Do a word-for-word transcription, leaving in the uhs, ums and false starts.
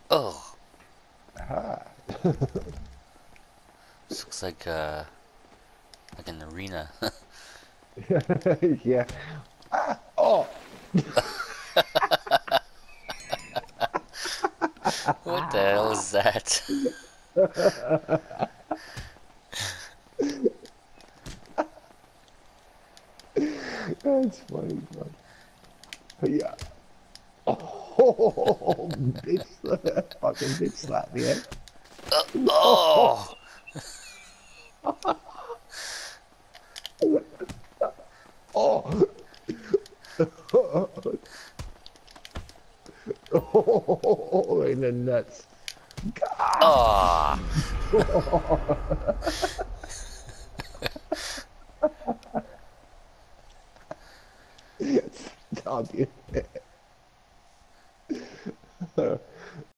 Oh, Ah. this looks like uh like an arena. Yeah. Ah. Oh. What the hell is that? That's funny, man. Yeah. Oh, bitch, fucking bitch slap me, eh? Oh, Oh, oh, in the nuts. oh. Stop you.